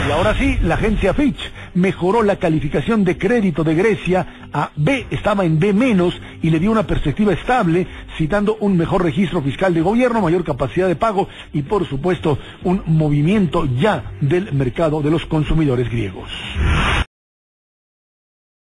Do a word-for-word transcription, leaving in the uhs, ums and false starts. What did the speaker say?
Y ahora sí, la agencia Fitch mejoró la calificación de crédito de Grecia a B, estaba en B menos, y le dio una perspectiva estable, citando un mejor registro fiscal de gobierno, mayor capacidad de pago y, por supuesto, un movimiento ya del mercado de los consumidores griegos.